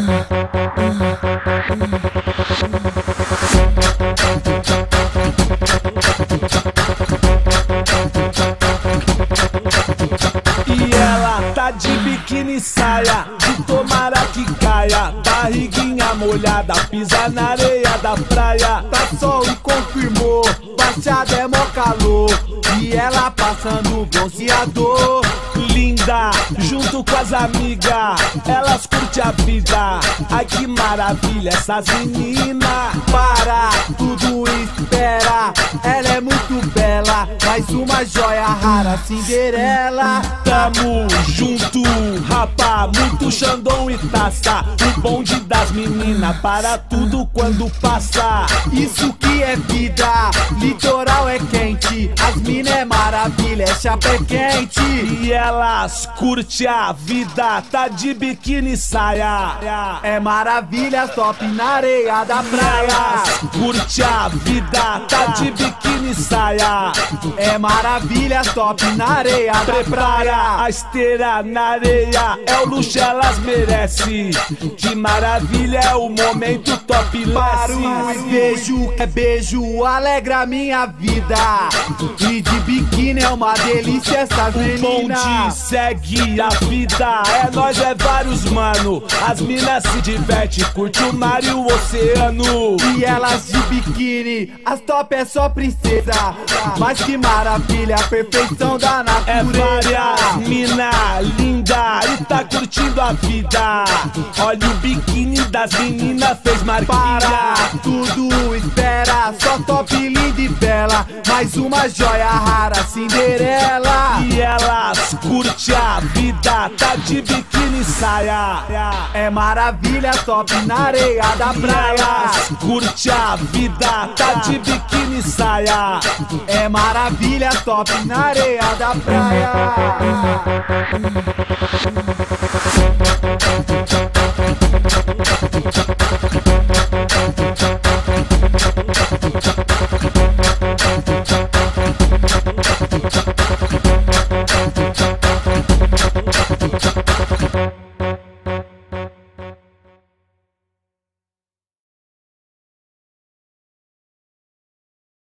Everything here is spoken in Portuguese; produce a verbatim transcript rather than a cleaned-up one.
E ela tá de biquíni saia, de tomara que caia, barriguinha molhada, pisa na areia da praia. Tá sol e confirmou, baixada é mó calor, e ela passando bronzeador. Linda, junto com as amigas, elas curtem a vida. Ai que maravilha essas meninas. Para, tudo espera, ela é muito bela, mais uma joia rara, Cinderela. Tamo junto, rapá, muito Xandão e taça. O bonde das meninas para tudo quando passa. Isso que é vida, litoral é quente, as mina é maravilha, é chapé quente. E elas curte a vida, tá de biquíni saia. É maravilha, top na areia da praia. Elas curte a vida, tá de biquíni saia. É maravilha, top na areia da praia. Prepara a esteira na areia, é o luxo elas merecem. Que maravilha, é o momento top Paro less. e beijo, é beijo, alegra minha vida. E de biquíni é uma delícia essa O menina. bonde segue a vida, é nós, é vários mano. As minas se diverte, curte o mar e o oceano. E elas de biquíni, as top é só princesa. Mas que maravilha, a perfeição da É natureza. várias mina linda e tá curtindo a vida. Olha o biquíni das meninas, fez marquinha. Para, tudo espera, só top linda e bela, mais uma joia rara, Cinderela. E elas curte a vida, tá de biquíni saia. É maravilha, top na areia da E praia. elas curte a vida, tá de biquíni saia. É maravilha, top na areia da praia.